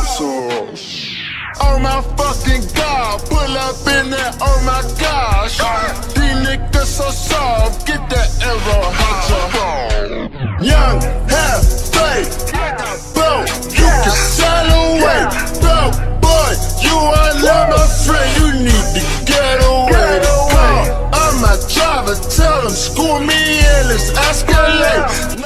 Oh my fucking god, pull up in there, oh my gosh. These niggas so soft, get that arrow hunter. Young, half, fake, bro, you can sail away. Bro, boy, you are not my friend, you need to get away. Call on my driver, tell him, school me in, let's escalate.